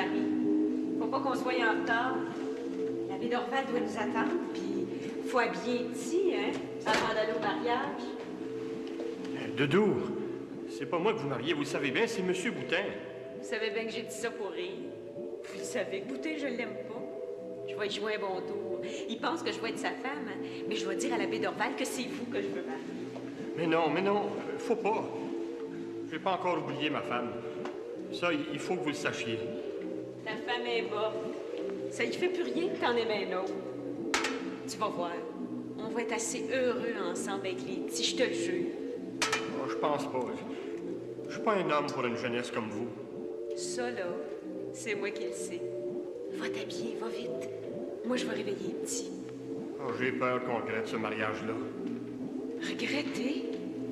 Marie. Faut pas qu'on soit en retard. L'abbé Dorval doit nous attendre, puis faut habiller petit, hein, avant d'aller au mariage. Doudou, c'est pas moi que vous mariez, vous le savez bien, c'est Monsieur Boutin. Vous savez bien que j'ai dit ça pour rire. Vous le savez, Boutin, je l'aime pas. Je vais y jouer un bon tour. Il pense que je vais être sa femme, mais je vais dire à l'abbé Dorval que c'est vous que je veux marier. Mais non, faut pas. Je vais pas encore oublier ma femme. Ça, il faut que vous le sachiez. Ta femme est morte. Ça y fait plus rien que t'en aimes un autre. Tu vas voir. On va être assez heureux ensemble avec les petits, je te le jure. Oh, je pense pas. Je suis pas un homme pour une jeunesse comme vous. Ça, là, c'est moi qui le sais. Va t'habiller, va vite. Moi, je vais réveiller les petits. Oh, j'ai peur qu'on regrette ce mariage-là. Regretter?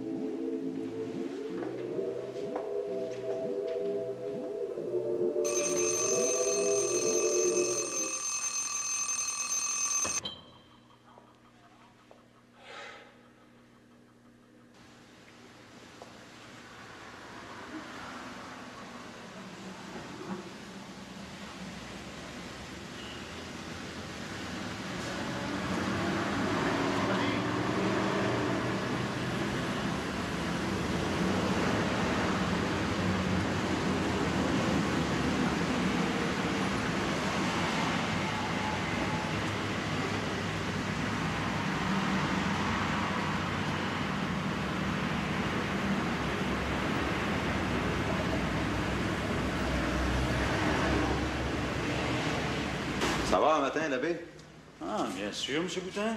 Ça va un matin, l'abbé? Ah, bien sûr, M. Boutin.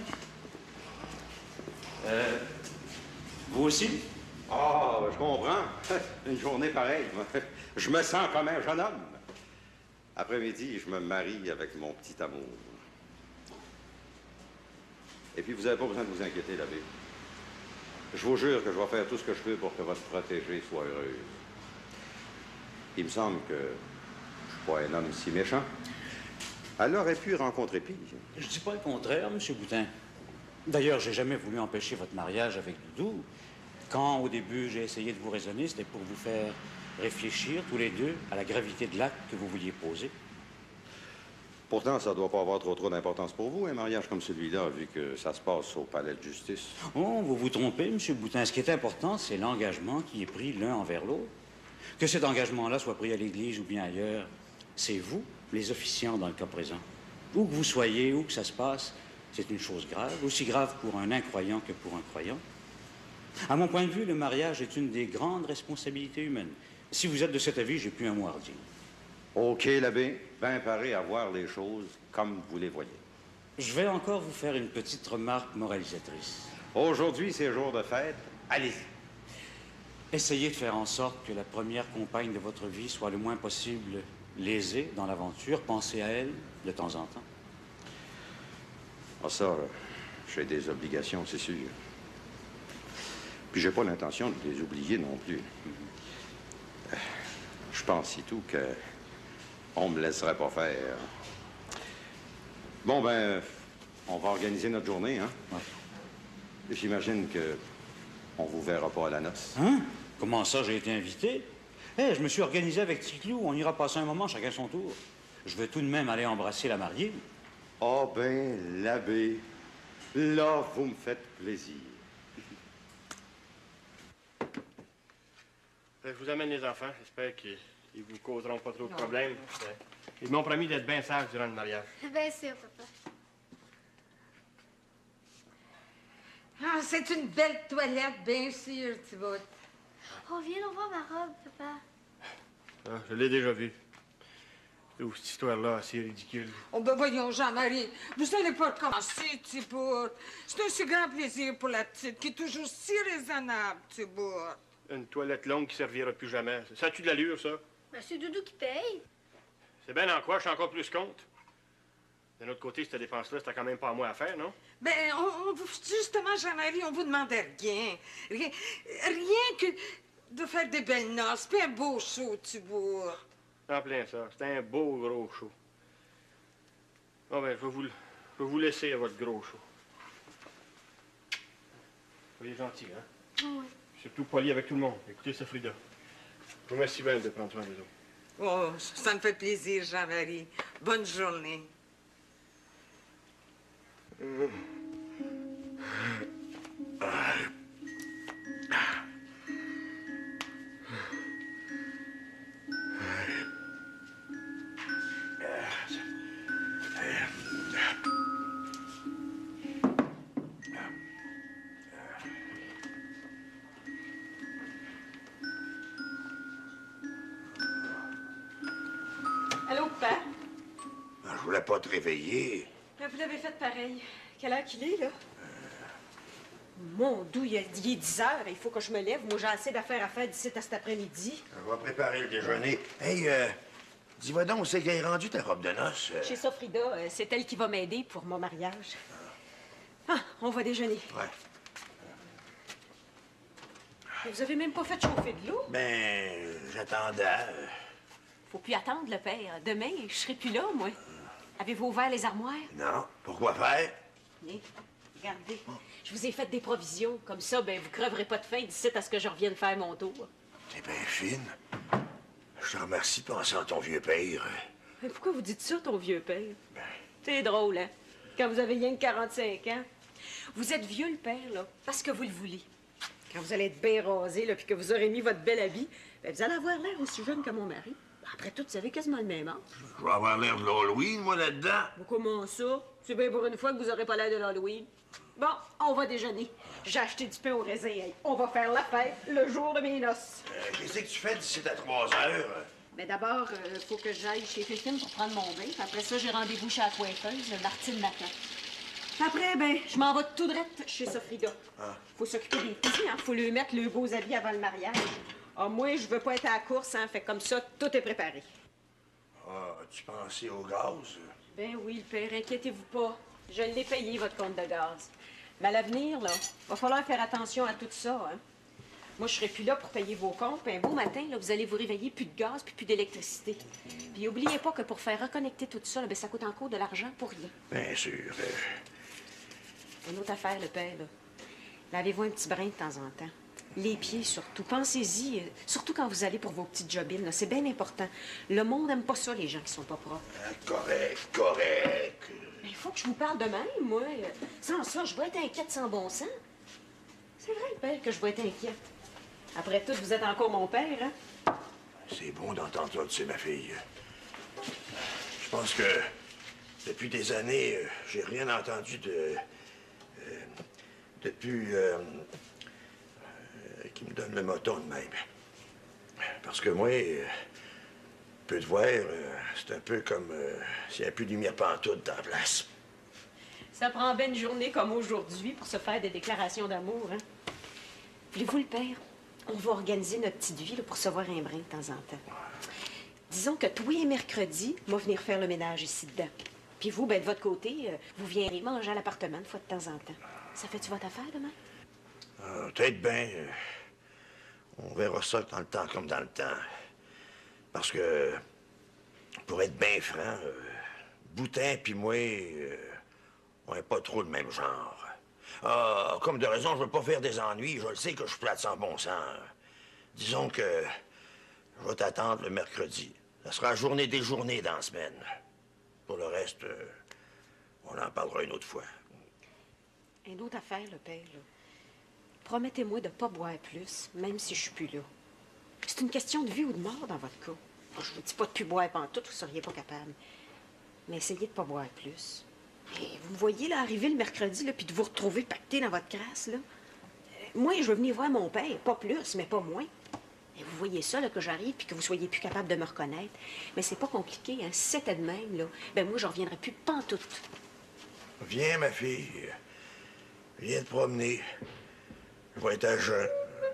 Vous aussi? Ah, je comprends. Une journée pareille. Je me sens comme un jeune homme. Après-midi, je me marie avec mon petit amour. Et puis, vous n'avez pas besoin de vous inquiéter, l'abbé. Je vous jure que je vais faire tout ce que je peux pour que votre protégée soit heureuse. Il me semble que je suis pas un homme si méchant. Elle aurait pu rencontrer pire. Je dis pas le contraire, M. Boutin. D'ailleurs, j'ai jamais voulu empêcher votre mariage avec Doudou. Quand, au début, j'ai essayé de vous raisonner, c'était pour vous faire réfléchir, tous les deux, à la gravité de l'acte que vous vouliez poser. Pourtant, ça doit pas avoir trop d'importance pour vous, un mariage comme celui-là, vu que ça se passe au palais de justice. Oh, vous vous trompez, M. Boutin. Ce qui est important, c'est l'engagement qui est pris l'un envers l'autre. Que cet engagement-là soit pris à l'église ou bien ailleurs, c'est vous, les officiants dans le cas présent. Où que vous soyez, où que ça se passe, c'est une chose grave, aussi grave pour un incroyant que pour un croyant. À mon point de vue, le mariage est une des grandes responsabilités humaines. Si vous êtes de cet avis, j'ai plus un mot à redire. OK, l'abbé, bien paré à voir les choses comme vous les voyez. Je vais encore vous faire une petite remarque moralisatrice. Aujourd'hui, c'est jour de fête. Allez-y. Essayez de faire en sorte que la première compagne de votre vie soit le moins possible lésée dans l'aventure. Pensez à elle de temps en temps. Ah, ça, j'ai des obligations, c'est sûr. Puis j'ai pas l'intention de les oublier non plus. Je pense et tout que on me laisserait pas faire. Bon, ben, on va organiser notre journée, hein? Ouais. J'imagine que on vous verra pas à la noce. Hein? Comment ça, j'ai été invité? Eh, je me suis organisé avec Ticlou. On ira passer un moment chacun son tour. Je veux tout de même aller embrasser la mariée. Oh, ben, l'abbé, là, vous me faites plaisir. Je vous amène les enfants. J'espère qu'ils vous causeront pas trop de problèmes. Ils m'ont promis d'être bien sages durant le mariage. Bien sûr, papa. Ah, c'est une belle toilette, bien sûr, Thibaut. Oh, viens donc voir ma robe, papa. Ah, je l'ai déjà vue. Oh, cette histoire-là, assez ridicule. Oh, ben voyons, Jean-Marie, vous n'allez pas recommencer, Thibaut. C'est un si grand plaisir pour la petite qui est toujours si raisonnable, Thibaut. Une toilette longue qui servira plus jamais. Ça a-tu de l'allure, ça? Ben, c'est Doudou qui paye. C'est bien en quoi, je suis encore plus compte. D'un autre côté, cette dépense-là, c'était quand même pas à moi à faire, non? Ben, justement, Jean-Marie, on vous demandait rien. Rien que de faire des belles noces, puis un beau show, Thibaut. En plein ça. C'était un beau gros show. Bon, ben, je vais vous laisser à votre gros show. Soyez gentil, hein? Oui. Surtout poli avec tout le monde. Écoutez ça, Frida. Je vous remercie bien de prendre soin des autres. Oh, ça me fait plaisir, Jean-Marie. Bonne journée. Allô, père? Je voulais pas te réveiller. Vous l'avez fait pareil. Quelle heure qu'il est, là? Mon Dieu, il est 10 heures. Il faut que je me lève. Moi, j'ai assez d'affaires à faire d'ici à cet après-midi. Je vais préparer le déjeuner. Hey, dis-moi donc, c'est qu'elle est rendue ta robe de noces? Chez Sofrida, c'est elle qui va m'aider pour mon mariage. Ah, on va déjeuner. Ouais. Vous avez même pas fait chauffer de l'eau? Ben, j'attendais. Faut plus attendre, le père. Demain, je serai plus là, moi. Avez-vous ouvert les armoires? Non. Pourquoi faire? Bien, regardez. Je vous ai fait des provisions. Comme ça, ben, vous creverez pas de faim d'ici à ce que je revienne faire mon tour. T'es bien fine. Je te remercie de penser à ton vieux père. Mais pourquoi vous dites ça, ton vieux père? C'est drôle, hein? Quand vous avez rien que 45 ans. Vous êtes vieux, le père, là, parce que vous le voulez. Quand vous allez être bien rasé, là, puis que vous aurez mis votre bel habit, ben, vous allez avoir l'air aussi jeune que mon mari. Après tout, vous avez quasiment le même âge. Je vais avoir l'air de l'Halloween, moi, là-dedans. Mais comment ça? C'est bien pour une fois que vous aurez pas l'air de l'Halloween. Bon, on va déjeuner. J'ai acheté du pain au raisin. Hey, on va faire la fête le jour de mes noces. Qu'est-ce que tu fais d'ici à 3 heures? Mais d'abord, faut que j'aille chez Fifine pour prendre mon bain. Puis après ça, j'ai rendez-vous chez la coiffeuse, Martine Matin. Puis après, ben, je m'en vais tout droit chez Sofrida. Faut s'occuper des petits, hein. Faut lui mettre le beaux habits avant le mariage. Ah, moi, je veux pas être à la course, hein. Fait comme ça, tout est préparé. Ah, as-tu pensé au gaz? Ben oui, le père, inquiétez-vous pas. Je l'ai payé, votre compte de gaz. Mais à l'avenir, là, va falloir faire attention à tout ça, hein. Moi, je serai plus là pour payer vos comptes. Puis un beau matin, là, vous allez vous réveiller, plus de gaz, puis plus d'électricité. Puis oubliez pas que pour faire reconnecter tout ça, là, ben, ça coûte encore de l'argent pour rien. Bien sûr. Une autre affaire, le père, là. Lavez-vous un petit brin de temps en temps. Les pieds, surtout. Pensez-y, surtout quand vous allez pour vos petites jobines, là. C'est bien important. Le monde n'aime pas ça, les gens qui sont pas propres. Correct. Mais il faut que je vous parle de même, moi. Sans ça, je vais être inquiète sans bon sens. C'est vrai, père, que je vais être inquiète. Après tout, vous êtes encore mon père, hein? C'est bon d'entendre ça, tu sais, ma fille. Je pense que depuis des années, j'ai rien entendu depuis qui me donne le moton de même. Parce que moi, peu de voir, c'est un peu comme s'il n'y avait plus de lumière pantoute dans la place. Ça prend bien une journée comme aujourd'hui pour se faire des déclarations d'amour, hein? Voulez-vous, le père? On va organiser notre petite vie là, pour se voir un brin de temps en temps. Disons que tous les mercredis, moi venir faire le ménage ici dedans. Puis vous, ben, de votre côté, vous viendrez manger à l'appartement une fois de temps en temps. Ça fait-tu votre affaire demain? Peut-être bien. On verra ça dans le temps comme dans le temps. Parce que, pour être bien franc, Boutin puis moi, on n'est pas trop le même genre. Ah, comme de raison, je veux pas faire des ennuis. Je le sais que je suis plate sans bon sens. Disons que je vais t'attendre le mercredi. Ça sera la journée des journées dans la semaine. Pour le reste, on en parlera une autre fois. Une autre affaire, le père, là. Promettez-moi de ne pas boire plus, même si je suis plus là. C'est une question de vie ou de mort dans votre cas. Je vous dis pas de plus boire pantoute, vous seriez pas capable. Mais essayez de pas boire plus. Et vous me voyez là arriver le mercredi, là, puis de vous retrouver pacté dans votre crasse, là. Moi, je veux venir voir mon père, pas plus, mais pas moins. Et vous voyez ça, là, que j'arrive, puis que vous soyez plus capable de me reconnaître. Mais c'est pas compliqué, hein. Si c'était de même, là, ben moi, je reviendrai plus pantoute. Viens, ma fille. Viens te promener. Je vais être à jeun.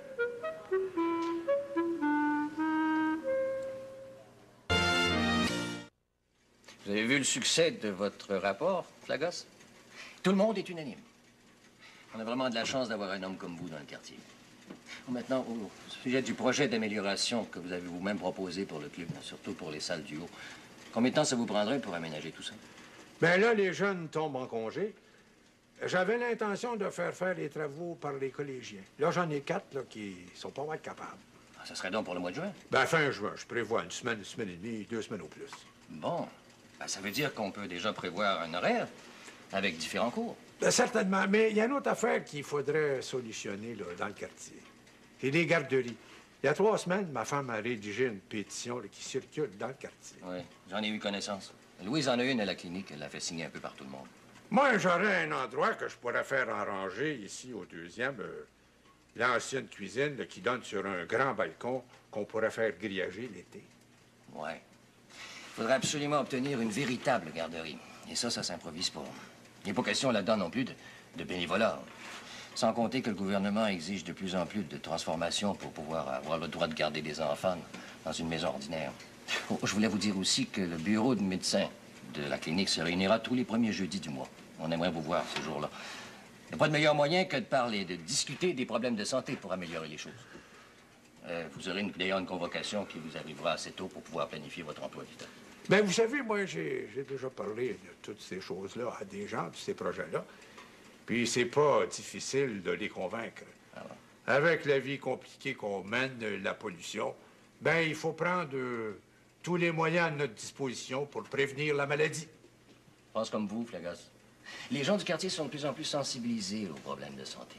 Vous avez vu le succès de votre rapport, Flagos? Tout le monde est unanime. On a vraiment de la chance d'avoir un homme comme vous dans le quartier. Bon, maintenant, au sujet du projet d'amélioration que vous avez vous-même proposé pour le club, surtout pour les salles du haut, combien de temps ça vous prendrait pour aménager tout ça? Bien là, les jeunes tombent en congé. J'avais l'intention de faire les travaux par les collégiens. Là, j'en ai 4 là, qui sont pas mal capables. Ça serait donc pour le mois de juin? Ben, fin juin. Je prévois une semaine et demie, 2 semaines au plus. Bon. Ben, ça veut dire qu'on peut déjà prévoir un horaire avec différents cours. Ben, certainement. Mais il y a une autre affaire qu'il faudrait solutionner là, dans le quartier. C'est les garderies. Il y a 3 semaines, ma femme a rédigé une pétition là, qui circule dans le quartier. Oui, j'en ai eu connaissance. Louise en a une à la clinique. Elle l'a fait signer un peu par tout le monde. Moi, j'aurais un endroit que je pourrais faire arranger ici au 2e. L'ancienne cuisine là, qui donne sur un grand balcon qu'on pourrait faire grillager l'été. Oui. Il faudrait absolument obtenir une véritable garderie. Et ça s'improvise pas. Il n'est pas question là-dedans non plus de bénévolat. Sans compter que le gouvernement exige de plus en plus de transformations pour pouvoir avoir le droit de garder des enfants dans une maison ordinaire. Oh, je voulais vous dire aussi que le bureau de médecin de la clinique se réunira tous les premiers jeudis du mois. On aimerait vous voir ce jour-là. Il n'y a pas de meilleur moyen que de parler, de discuter des problèmes de santé pour améliorer les choses. Vous aurez d'ailleurs une convocation qui vous arrivera assez tôt pour pouvoir planifier votre emploi du temps. Bien, vous savez, moi, j'ai déjà parlé de toutes ces choses-là à des gens, de ces projets-là. Puis c'est pas difficile de les convaincre. Ah ouais. Avec la vie compliquée qu'on mène, la pollution, ben il faut prendre tous les moyens à notre disposition pour prévenir la maladie. Je pense comme vous, Flagos. Les gens du quartier sont de plus en plus sensibilisés aux problèmes de santé.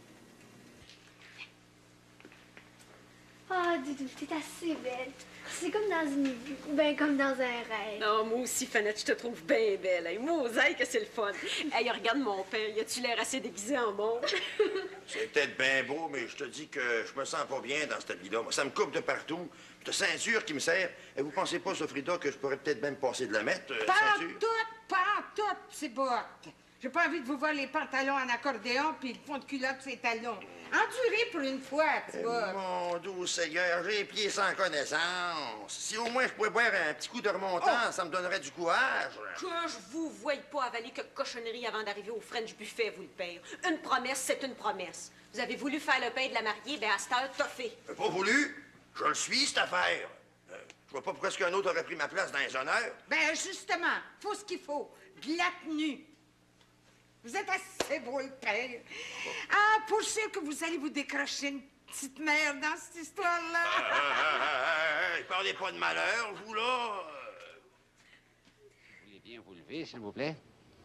Ah, Doudou, t'es assez belle. C'est comme dans une vue, ou bien comme dans un rêve. Non, moi aussi, Fanette, je te trouve bien belle. Hey, moi, oseille que c'est le fun. Hey, regarde mon père, y a-tu l'air assez déguisé en monde? C'est peut-être bien beau, mais je te dis que je me sens pas bien dans cette vie-là. Moi, ça me coupe de partout. Cette ceinture qui me sert. Et vous pensez pas, Sofrida, que je pourrais peut-être même passer de la mettre, Pas ceinture? tout, c'est bottes. J'ai pas envie de vous voir les pantalons en accordéon puis le fond de culotte ses talons. Endurez pour une fois, tu vois. Mon doux Seigneur, j'ai les pieds sans connaissance. Si au moins je pouvais boire un petit coup de remontant, ça me donnerait du courage. Que je vous voie pas avaler que cochonnerie avant d'arriver au French Buffet, vous le père. Une promesse, c'est une promesse. Vous avez voulu faire le pain de la mariée, ben à cette heure, t'as fait. Pas voulu? Je le suis, cette affaire. Je vois pas pourquoi est-ce qu'un autre aurait pris ma place dans les honneurs. Ben justement, faut ce qu'il faut. De la tenue. Vous êtes assez beau, le père. Ah, pour sûr que vous allez vous décrocher une petite mère dans cette histoire-là. Parlez pas de malheur, vous, là. Vous voulez bien vous lever, s'il vous plaît?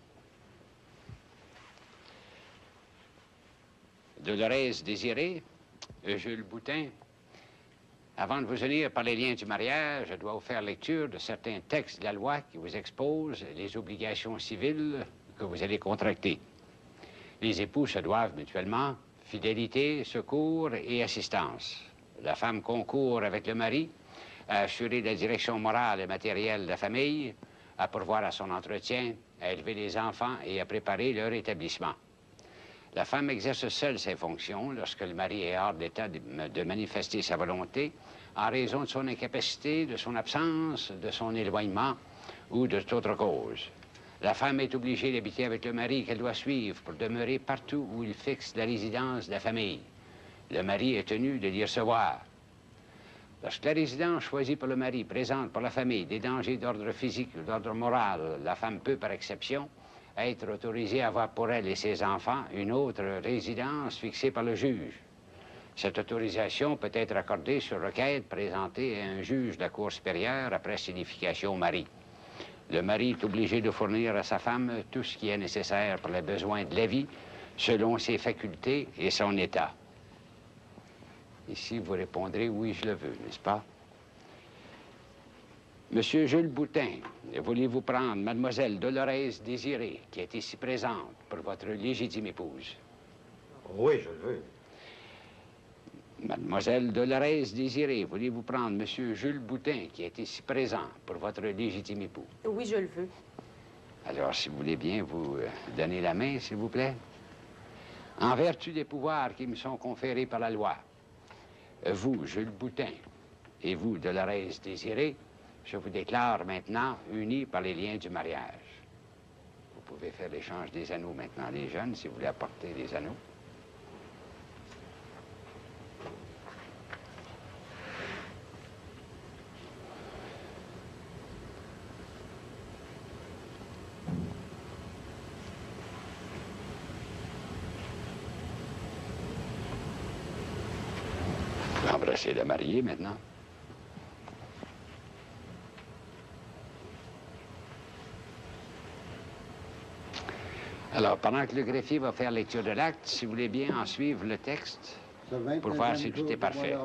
Dolores Désiré, Jules Boutin. Avant de vous unir par les liens du mariage, je dois vous faire lecture de certains textes de la loi qui vous exposent les obligations civiles que vous allez contracter. Les époux se doivent mutuellement fidélité, secours et assistance. La femme concourt avec le mari à assurer la direction morale et matérielle de la famille, à pourvoir à son entretien, à élever les enfants et à préparer leur établissement. La femme exerce seule ses fonctions lorsque le mari est hors d'état de manifester sa volonté en raison de son incapacité, de son absence, de son éloignement ou de toute autre cause. La femme est obligée d'habiter avec le mari qu'elle doit suivre pour demeurer partout où il fixe la résidence de la famille. Le mari est tenu de l'y recevoir. Lorsque la résidence choisie par le mari présente pour la famille des dangers d'ordre physique ou d'ordre moral, la femme peut, par exception, être autorisée à avoir pour elle et ses enfants une autre résidence fixée par le juge. Cette autorisation peut être accordée sur requête présentée à un juge de la Cour supérieure après signification au mari. Le mari est obligé de fournir à sa femme tout ce qui est nécessaire pour les besoins de la vie, selon ses facultés et son état. Ici, vous répondrez « oui, je le veux », n'est-ce pas? Monsieur Jules Boutin, voulez-vous prendre mademoiselle Dolores Désiré, qui est ici présente, pour votre légitime épouse? Oui, je le veux. Mademoiselle Dolores Désiré, voulez-vous prendre monsieur Jules Boutin, qui est ici présent, pour votre légitime époux? Oui, je le veux. Alors, si vous voulez bien vous donner la main, s'il vous plaît. En vertu des pouvoirs qui me sont conférés par la loi, vous, Jules Boutin, et vous, Dolores Désiré, je vous déclare maintenant unis par les liens du mariage. Vous pouvez faire l'échange des anneaux maintenant, les jeunes, si vous voulez apporter les anneaux. pressé de marier maintenant. Alors, pendant que le greffier va faire lecture de l'acte, si vous voulez bien en suivre le texte pour voir si tout est parfait.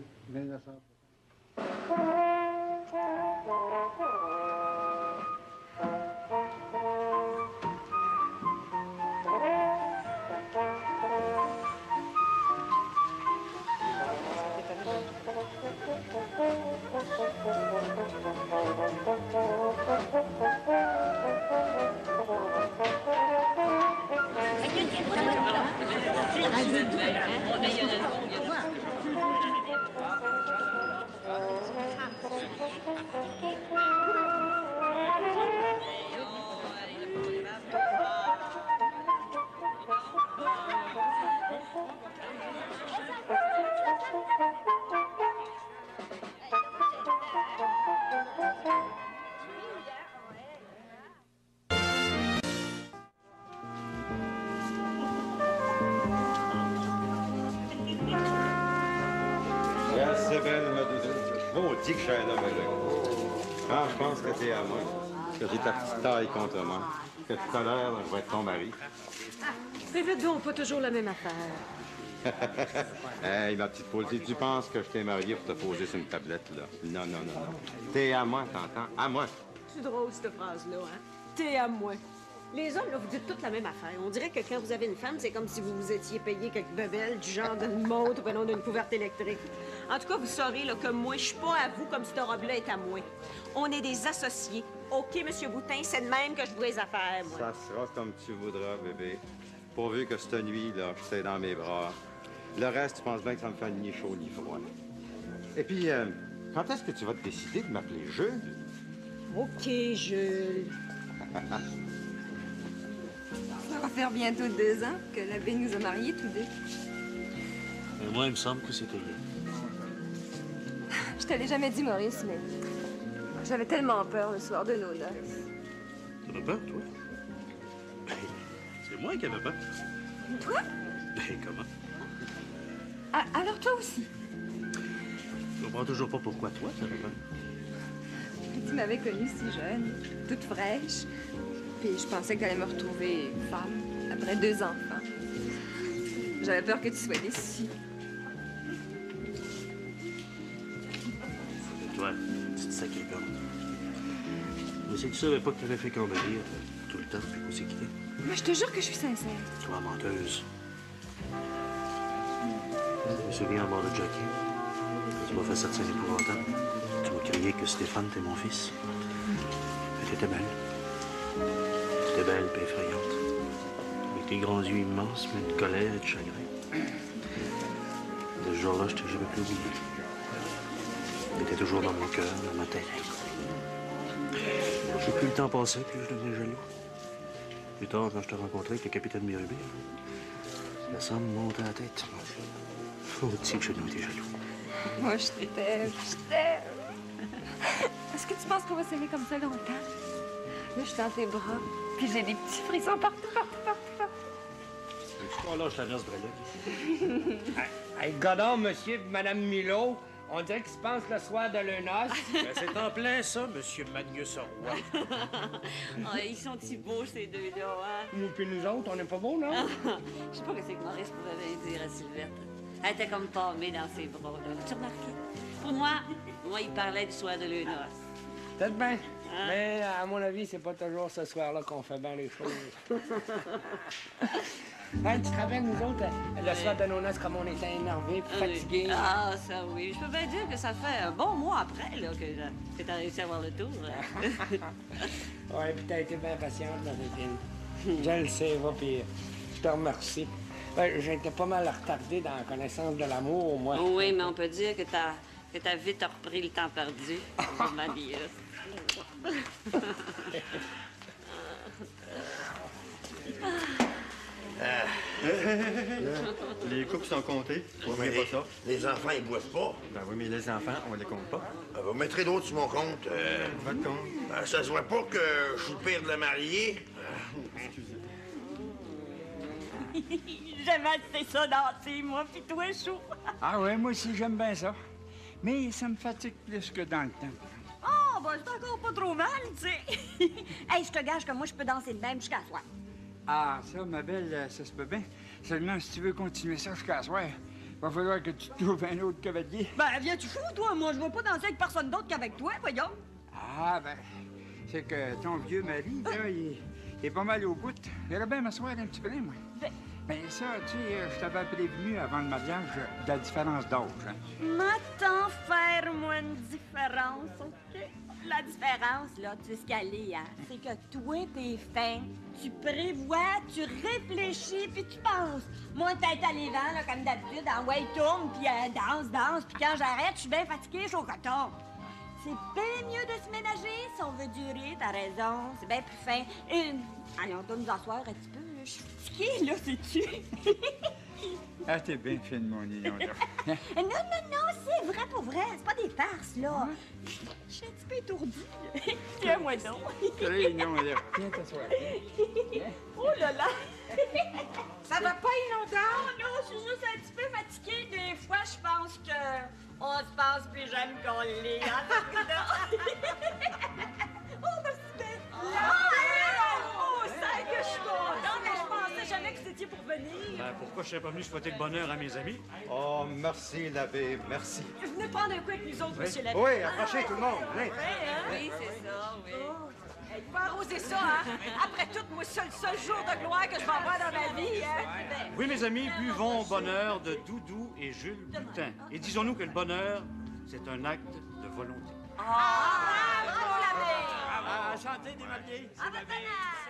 C'est belle, maudit que je suis un homme heureux. Ah, je pense que t'es à moi, que j'ai ta petite taille contre moi, que tout à l'heure, je vais être ton mari. Répète donc, pas toujours la même affaire. Hey, ma petite poule, tu penses que je t'ai marié pour te poser sur une tablette, là? Non, non, non, non. T'es à moi, t'entends? À moi. C'est drôle, cette phrase-là, hein? T'es à moi. Les hommes, là, vous dites toute la même affaire. On dirait que quand vous avez une femme, c'est comme si vous vous étiez payé quelques bebelles du genre d'une montre ou non d'une couverte électrique. En tout cas, vous saurez là, que moi, je suis pas à vous comme cette robe-là est à moi. On est des associés. OK, Monsieur Boutin, c'est de même que je vois les affaires, moi. Ça sera comme tu voudras, bébé. Pourvu que cette nuit, là, je t'ai dans mes bras. Le reste, tu penses bien que ça me fait ni chaud ni froid. Et puis, quand est-ce que tu vas te décider de m'appeler Jules? OK, Jules. Ça va faire bientôt 2 ans que l'abbé nous a mariés tous deux. Moi, il me semble que c'était hier. Je te l'ai jamais dit, Maurice, mais j'avais tellement peur le soir de nos noces. T'avais peur, toi? Ben, c'est moi qui avais peur. Toi? Ben, comment? Ah, alors toi aussi? Je comprends toujours pas pourquoi toi, t'avais peur. Tu m'avais connue si jeune, toute fraîche. Puis je pensais que t'allais me retrouver femme, après 2 enfants. J'avais peur que tu sois déçue. Et toi, petite sacrée peur. Mais c'est que tu savais pas que t'avais fait cambriller tout le temps depuis qu'on s'est quittés. Moi, je te jure que je suis sincère. Toi, menteuse. Je me souviens à bord de Jackie. Quand tu m'as fait cette scène épouvantable, tu m'as crié que Stéphane était mon fils. Et t'étais belle. T'étais belle et effrayante. Avec tes grands yeux immenses, mais de colère et de chagrin. De ce jour-là, je t'ai jamais plus oublié. T'étais toujours dans mon cœur, dans ma tête. Plus le temps passait, plus je devenais jaloux. Plus tard, quand je t'ai rencontré avec le capitaine Mirubé, la sang me montait à la tête. Oh, tu sais que je n'ai été jaloux. Moi, je t'aime. Est-ce que tu penses qu'on va s'aimer comme ça longtemps? Là, je suis dans tes bras, puis j'ai des petits frissons partout. Tu crois là, je t'adresse breloque. Hey, Godon, monsieur et madame Mulot, on dirait qu'ils se pensent le soir de leur noce. Ben, c'est en plein ça, monsieur Magnus Roy. Oh, ils sont si beaux, ces deux-là, hein? Nous puis nous autres, on n'est pas beaux, non? Je sais pas ce que Maurice pouvait dire à Sylvette. Elle était comme tombée dans ses bras, là. As-tu remarqué? Pour moi, il parlait du soir de leur noce. Peut-être bien. Hein? Mais à mon avis, c'est pas toujours ce soir-là qu'on fait bien les choses. Hein, tu te rappelles, nous autres, le soir de nos noces, comme on était énervés, fatigués. Ah, ça oui. Je peux bien dire que ça fait un bon mois après là, que t'as réussi à avoir le tour. Ouais, puis t'as été bien patiente, Marie-Tine. Je le sais, va, puis je te remercie. J'ai été pas mal retardé dans la connaissance de l'amour, moi. Oui, mais on peut dire que t'as vite repris le temps perdu. Marius. Les coupes sont comptées. Mais pas ça. Les enfants, ils boivent pas. Ben oui, mais les enfants, on les compte pas. Vous mettrez d'autres sur mon compte. Votre compte? Ça se voit pas que je suis le père de la mariée. J'aime assez ça danser, moi, pis toi, chaud. Ah ouais, moi aussi, j'aime bien ça. Mais ça me fatigue plus que dans le temps. Oh, ben, c'est encore pas trop mal, tu sais. Hey, je te gage que moi, je peux danser de même jusqu'à soir. Ah, ça, ma belle, ça se peut bien. Seulement, si tu veux continuer ça jusqu'à soir, va falloir que tu te trouves un autre cavalier. Ben, viens-tu fou, toi? Moi, je veux pas danser avec personne d'autre qu'avec toi, voyons. Ah, ben, c'est que ton vieux mari, là, il est pas mal au bout. J'aurais bien m'asseoir un petit peu, moi. Ben, ça, tu sais, je t'avais prévenu avant le mariage de la différence d'âge. Hein. M'attends faire, moi, une différence, OK? La différence, là, tu sais ce qu'elle est, hein? C'est que toi, t'es fin, tu prévois, tu réfléchis, puis tu penses. Moi, tête à l'évent, là, comme d'habitude, en ouais, tourne, puis danse, puis quand j'arrête, je suis bien fatiguée, je suis au coton. C'est bien mieux de se ménager si on veut durer, t'as raison, c'est bien plus fin. Allez, on doit nous asseoir un petit peu, là. Je suis fatiguée, là, sais-tu? Ah, t'es bien fine, mon Nino, là. Non, c'est vrai pour vrai, c'est pas des farces, là. Je suis un petit peu étourdie. Tiens-moi donc. Salut, non, là. Viens t'asseoir. Oh là là! Ça va pas, Inondant? Non, je suis juste un petit peu fatiguée. Des fois, je pense que on se pense plus jeune qu'on l'est. Hein, oh, merci d'être là! Oh, ça que je suis contente, mais je pensais jamais que vous étiez pour venir. Ben, pourquoi je serais pas venu souhaiter le bonheur à mes amis? Oh, merci, l'abbé, merci. Venez prendre un coup avec nous autres, monsieur l'abbé. Oui, approchez tout le monde. Venez. Oui, c'est ça, oui. Hey, tu vas arroser ça, hein? Après tout, moi, c'est le seul jour de gloire que je vais avoir dans ma vie, hein? Oui, mes amis, buvons au bonheur de Doudou et Jules Boutin. Et disons-nous que le bonheur, c'est un acte de volonté. Ah, bravo, l'abbé! Ah, santé des mariés. À votre honneur!